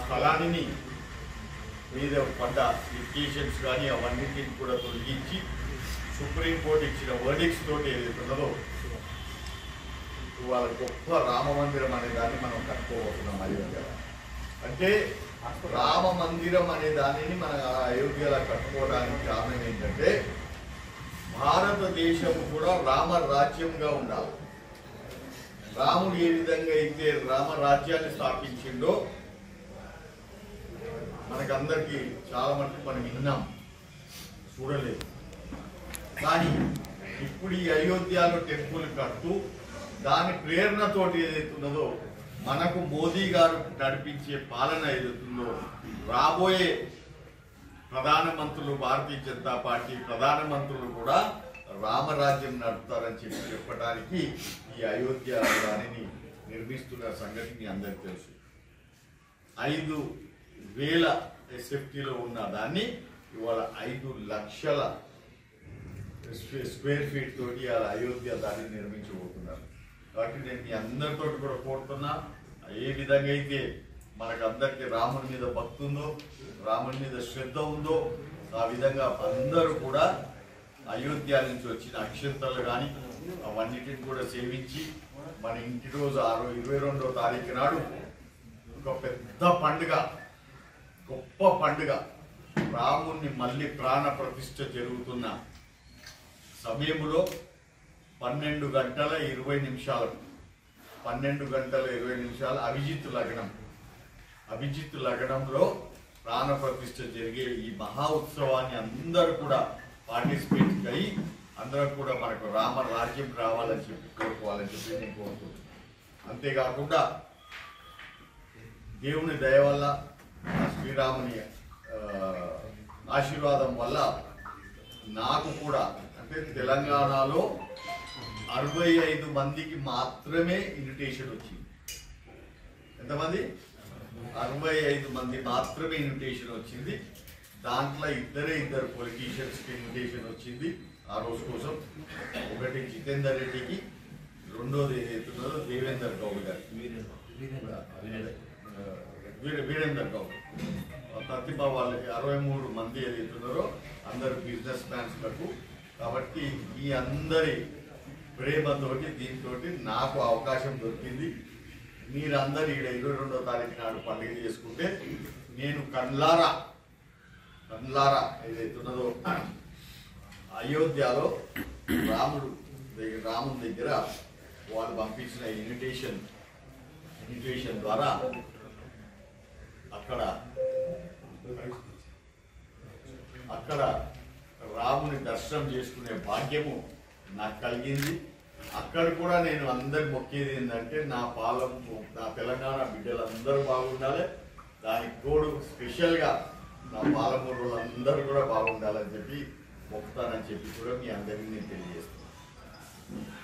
స్థలాన్ని మీద పడ్డ లిటిగేషన్స్ కానీ అవన్నింటిని కూడా తొలగించి సుప్రీంకోర్టు ఇచ్చిన వర్డిక్స్ తోటి ఏదైతున్నదో వాళ్ళ గొప్ప రామ మందిరం అనే దాన్ని మనం కట్టుకోబోతున్నాం అయోధ్య. అంటే రామ మందిరం అనే దానిని మన అయోధ్యలో కట్టుకోవడానికి కారణం ఏంటంటే భారతదేశం కూడా రామరాజ్యంగా ఉండాలి. రాముడు ఏ విధంగా అయితే రామరాజ్యాన్ని స్థాపించిండో మనకందరికీ చాలా మటుకు మనం విన్నాం, చూడలేదు. కానీ ఇప్పుడు ఈ అయోధ్యలో టెంపుల్ కడుతూ దాని ప్రేరణతోటి ఏదైతున్నదో మనకు మోదీ గారు నడిపించే పాలన ఏదైతుందో రాబోయే ప్రధానమంత్రులు, భారతీయ జనతా పార్టీ ప్రధానమంత్రులు కూడా రామరాజ్యం నడుపుతారని చెప్పడానికి ఈ అయోధ్య దానిని నిర్మిస్తున్న సంగతి మీ అందరికీ తెలుసు. 5,000 SFTలో ఉన్న దాన్ని ఇవాళ 5 లక్షల స్క్వేర్ ఫీట్ తోటి అలా అయోధ్య దాన్ని నిర్మించబోతున్నారు. కాబట్టి నేను మీ అందరితో కూడా కోరుతున్నా, ఏ విధంగా అయితే మనకు అందరికీ రాముని మీద భక్తి ఉందో, రాముని మీద శ్రద్ధ ఉందో, ఆ విధంగా అందరూ కూడా అయోధ్య నుంచి వచ్చిన అక్షంతలు కానీ అవన్నిటిని కూడా సేవించి మన ఇంటి రోజు 22వ తారీఖు నాడు ఒక పెద్ద పండుగ, గొప్ప పండుగ, రాముణ్ణి మళ్ళీ ప్రాణ ప్రతిష్ఠ జరుగుతున్న సమయంలో 12 గంటల 20 నిమిషాలకు 12 గంటల 20 నిమిషాలు అభిజిత్ లగ్నంలో ప్రాణ ప్రతిష్ఠ జరిగే ఈ మహా ఉత్సవాన్ని అందరూ కూడా పార్టిసిపేట్ అయ్యి అందరూ కూడా మనకు రామరాజ్యం రావాలని చెప్పి కోరుకోవాలని చెప్పి నేను కోరుకుంటున్నాను. అంతేకాకుండా దేవుని దయ వల్ల, శ్రీరాముని ఆశీర్వాదం వల్ల నాకు కూడా అంటే తెలంగాణలో 65 మందికి మాత్రమే ఇన్విటేషన్ వచ్చింది. ఎంతమంది? 65 మంది మాత్రమే ఇన్విటేషన్ వచ్చింది. దాంట్లో ఇద్దరు పొలిటీషియన్స్కి ఇన్విటేషన్ వచ్చింది ఆ రోజు కోసం. ఒకటి జితేందర్ రెడ్డికి, రెండోది ఏదైతున్నదో దేవేందర్ గౌడ్ గారు, వీరేందర్ గౌడ్, ప్రతిభ వాళ్ళకి 63 మంది ఏదైతున్నారో అందరు బిజినెస్ మ్యాన్స్లకు. కాబట్టి ఈ అందరి ప్రేమతోటి దీంతో నాకు అవకాశం దొరికింది. మీరందరూ ఇక్కడ 22వ తారీఖు నాడు పండుగ చేసుకుంటే నేను కన్లారా ఏదైతున్నదో అయోధ్యలో రాముని దగ్గర వాళ్ళు పంపించిన ఇన్విటేషన్ ద్వారా అక్కడ రాముని దర్శనం చేసుకునే భాగ్యము నాకు కలిగింది. అక్కడ కూడా నేను అందరి మొక్కేది ఏంటంటే నా తెలంగాణ బిడ్డలందరూ బాగుండాలి, దానికి తోడు స్పెషల్గా నా పాలమూరు వాళ్ళందరూ కూడా బాగుండాలని చెప్పి మొక్కుతానని చెప్పి కూడా మీ అందరికీ నేను తెలియజేస్తున్నాను.